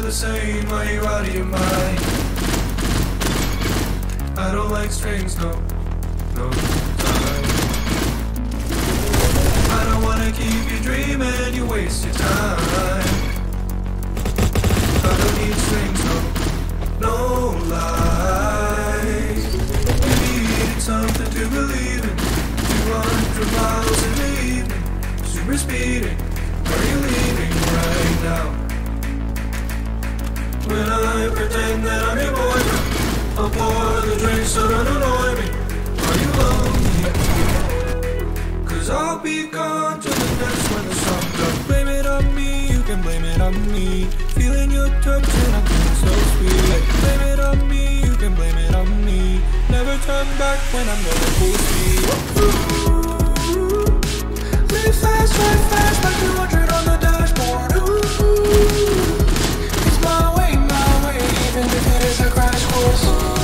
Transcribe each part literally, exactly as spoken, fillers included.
the same, are you out of your mind? I don't like strings, no, no time. I don't wanna keep you dreaming, you waste your time. I don't need strings, no, no lies. You needed something to believe in. Two hundred miles in the evening, super speeding. Are you leaving right now? When I pretend that I'm your boyfriend, I'll pour the drinks so don't annoy me. Are you lonely? Cause I'll be gone till the next when the sun's up. Blame it on me, you can blame it on me. Feeling your touch and I'm feeling so sweet. Blame it on me, you can blame it on me. Never turn back when I'm never full speed. Live fast, drive fast, like two hundred on the dashboard. Ooh, it's my way, my way, even if it is a crash course.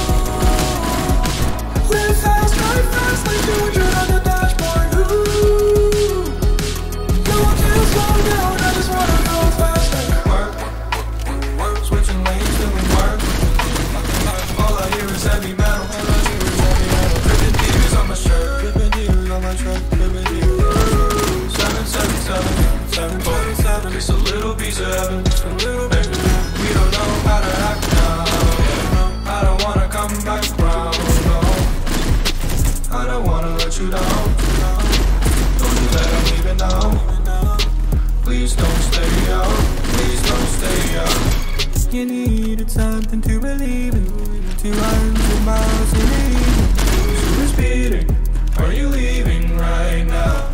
Live fast, drive fast, like two hundred on the dashboard. Ooh, no one can slow down, I just wanna go faster. Work, work, switching lanes, doing work. All I hear is heavy metal, all I hear is heavy metal. Dripping tears on my shirt, dripping tears on my shirt, dripping tears. Seven, seven, seven, seven, seven, seven. It's a little piece of heaven, just a little bit. We don't know how to act now. I don't wanna come back round, no. I don't wanna let you down. Don't you let I'm leaving now. Please don't stay out. Please don't stay out. You needed something to believe in. Two hundred miles in the evening, super speeding. Are you leaving right now?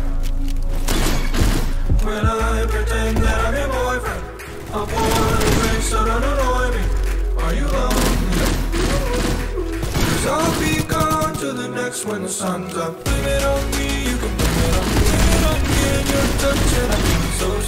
When I pretend that I'm your boyfriend, I'll pour the drink so don't annoy me. Are you lonely? Cause I'll be gone till the next when the sun's up. Blame it on me, you can blame it on me. Blame it on me and your touch and I feel so